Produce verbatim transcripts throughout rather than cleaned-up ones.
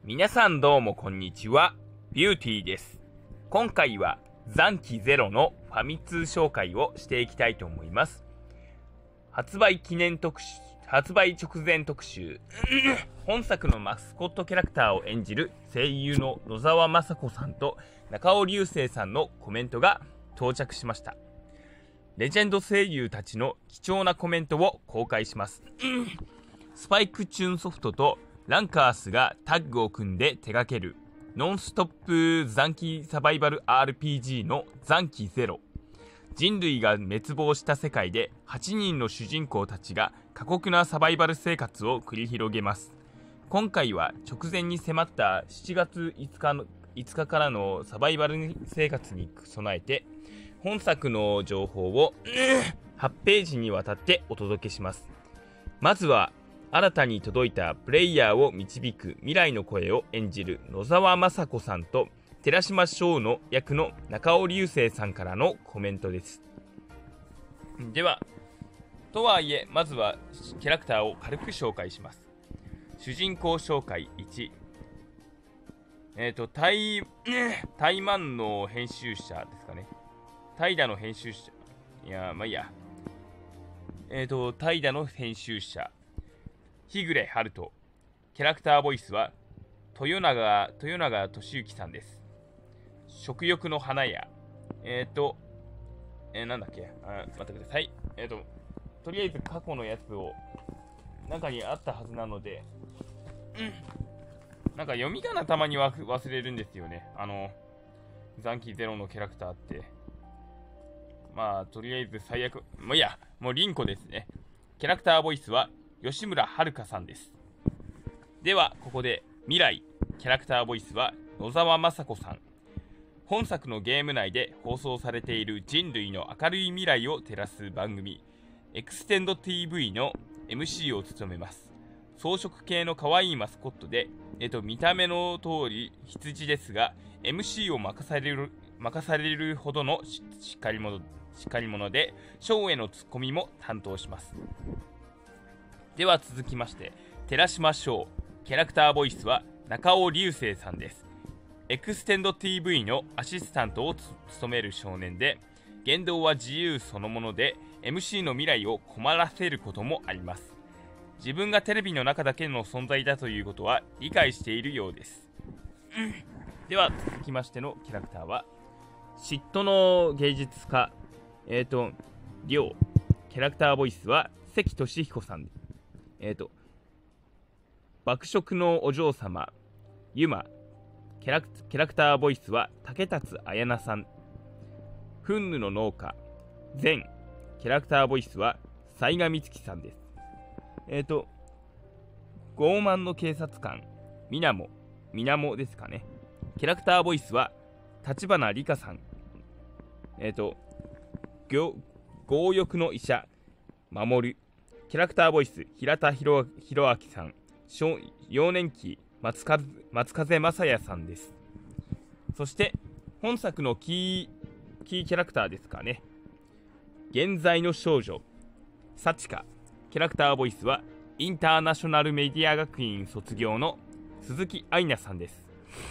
皆さんどうもこんにちは、ビューティーです。今回は残機ゼロのファミ通紹介をしていきたいと思います。発売記念特集、発売直前特集、本作のマスコットキャラクターを演じる声優の野沢雅子さんと中尾隆聖さんのコメントが到着しました。レジェンド声優たちの貴重なコメントを公開します。スパイクチューンソフトとランカースがタッグを組んで手掛けるノンストップ残機サバイバル アールピージー の残機ゼロ。人類が滅亡した世界ではちにんの主人公たちが過酷なサバイバル生活を繰り広げます。今回は直前に迫ったしちがついつかのいつかからのサバイバル生活に備えて本作の情報をはちページにわたってお届けします。まずは新たに届いたプレイヤーを導く未来の声を演じる野沢雅子さんと寺島翔の役の中尾隆聖さんからのコメントです。では、とはいえまずはキャラクターを軽く紹介します。主人公紹介いち、えっ、ー、と台台湾の編集者ですかね。怠惰の編集者いやまあいいやえっ、ー、と怠惰の編集者日暮春人。キャラクターボイスは豊永豊永俊之さんです。食欲の花屋えっ、ー、とえー、なんだっけあ待ってください。えっ、ー、ととりあえず過去のやつを中にあったはずなので、うん、なんか読み仮名たまに忘れるんですよね。あの残機ゼロのキャラクターってまあとりあえず最悪もういいやもうリンコですね。キャラクターボイスは吉村遥さんです。ではここで未来。キャラクターボイスは野沢雅子さん。本作のゲーム内で放送されている人類の明るい未来を照らす番組エクステンド ティーブイ の エムシー を務めます。装飾系の可愛いマスコットで、えっと、見た目の通り羊ですが エムシー を任される任されるほどの し, しっかり者しっかり者でショーへのツッコミも担当します。では続きまして寺島翔。キャラクターボイスは中尾隆聖さんです。エクステンド ティーブイ のアシスタントを務める少年で言動は自由そのもので エムシー の未来を困らせることもあります。自分がテレビの中だけの存在だということは理解しているようです、うん、では続きましてのキャラクターは嫉妬の芸術家えっ、ー、とりょう。キャラクターボイスは関俊彦さん。えっ、ー、と爆食のお嬢様ゆま。キャラクキャラクターボイスは竹達彩奈さん。フンヌの農家善。キャラクターボイスは雑賀美月さんです。えっ、ー、と傲慢の警察官みなもみなもですかね。キャラクターボイスは立花理香さん。えっ、ー、と強欲の医者守。キャラクターボイス平田博明さん。幼年期松風松風正也さんです。そして本作のキーキーキャラクターですかね。現在の少女幸香。キャラクターボイスはインターナショナルメディア学院卒業の鈴木愛菜さんです。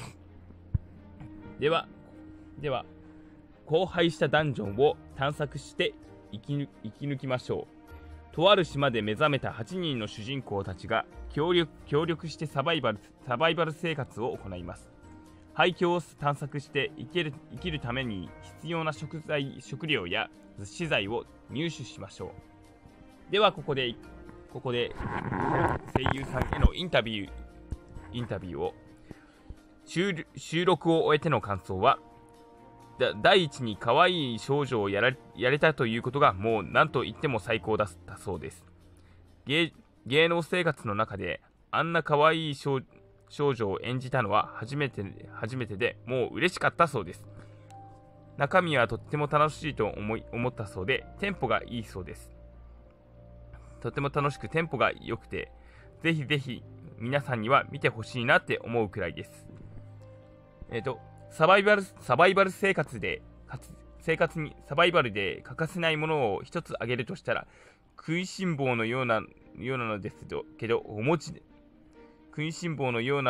ではでは荒廃したダンジョンを探索して生き、生き抜きましょう。とある島で目覚めたはちにんの主人公たちが協力、協力してサバイバル、サバイバル生活を行います。廃墟を探索して生きる、生きるために必要な食材、食料や資材を入手しましょう。ではここでここで声優さんへのインタビューインタビューを収、収録を終えての感想は第一に可愛い少女をやらやれたということがもう何と言っても最高だったそうです。 芸, 芸能生活の中であんな可愛い 少, 少女を演じたのは初めて初めてでもう嬉しかったそうです。中身はとっても楽しいと思い思ったそうでテンポがいいそうです。とても楽しくテンポが良くてぜひぜひ皆さんには見てほしいなって思うくらいです。えっ、ー、とサバイバル、サバイバル生活で、生活にサバイバルで欠かせないものを一つ挙げるとしたら、食いしん坊のような、ようなのですけど、お餅で、食いしん坊のような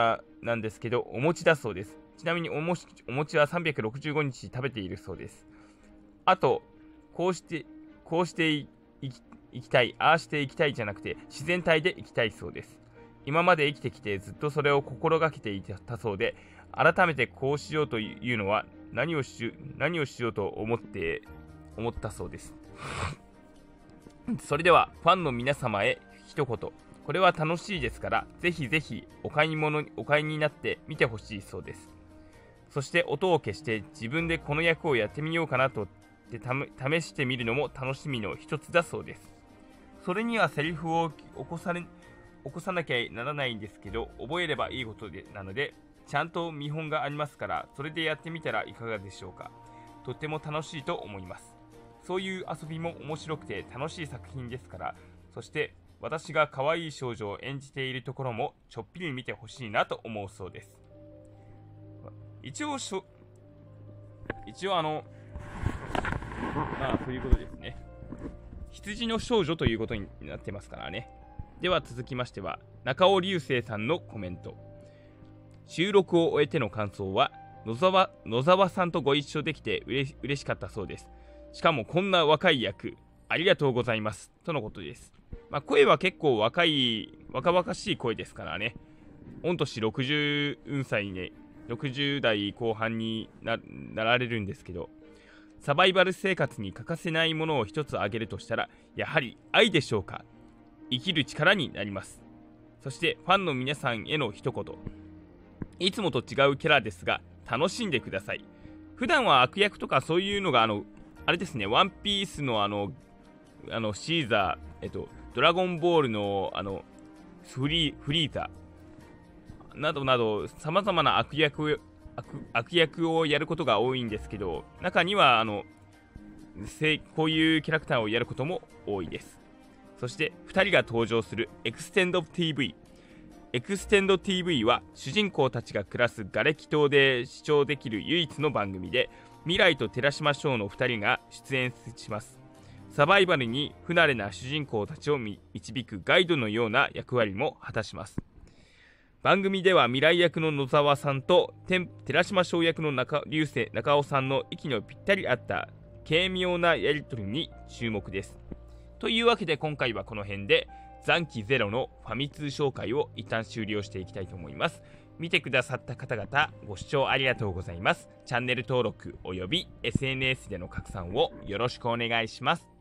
なんですけど、お餅だそうです。ちなみにおもしお餅はさんびゃくろくじゅうごにち食べているそうです。あと、こうして、こうしていき、いきたい、ああしていきたいじゃなくて、自然体でいきたいそうです。今まで生きてきてずっとそれを心がけていたそうで、改めてこうしようというのは何をし、何をしようと思って、思ったそうです。それでは、ファンの皆様へ一言。これは楽しいですから、ぜひぜひお買い物、お買いになって見てほしいそうです。そして音を消して自分でこの役をやってみようかなとで試してみるのも楽しみの一つだそうです。それにはセリフを起こされ起こさなきゃならないんですけど、覚えればいいことでなので、ちゃんと見本がありますから、それでやってみたらいかがでしょうか。とっても楽しいと思います。そういう遊びも面白くて楽しい作品ですから、そして私が可愛い少女を演じているところもちょっぴり見てほしいなと思うそうです。一応しょ、一応あの、まあそういうことですね。羊の少女ということになってますからね。では続きましては、中尾隆星さんのコメント。収録を終えての感想は、野沢、野沢さんとご一緒できてうれし、嬉しかったそうです。しかもこんな若い役、ありがとうございます。とのことです。まあ、声は結構若い、若々しい声ですからね。御年ろくじゅっさいね、ろくじゅう代後半に な, なられるんですけど、サバイバル生活に欠かせないものを一つ挙げるとしたら、やはり愛でしょうか。生きる力になります。そしてファンの皆さんへの一言。いつもと違うキャラですが、楽しんでください。普段は悪役とかそういうのが、あの、あれですね、ワンピースのあの、あのシーザー、えっと、ドラゴンボールのあの、フリー、フリーザなどなど、様々な悪役、悪, 悪役をやることが多いんですけど、中にはあのこういうキャラクターをやることも多いです。そしてふたりが登場するエクステンド ティーブイ。エクステンド ティーブイ は主人公たちが暮らす瓦礫島で視聴できる唯一の番組で、未来と寺島翔のふたりが出演します。サバイバルに不慣れな主人公たちを導くガイドのような役割も果たします。番組では未来役の野沢さんと寺島翔役の中流星中尾さんの息のぴったり合った軽妙なやり取りに注目です。というわけで今回はこの辺で残機ゼロのファミ通紹介を一旦終了していきたいと思います。見てくださった方々ご視聴ありがとうございます。チャンネル登録および エスエヌエス での拡散をよろしくお願いします。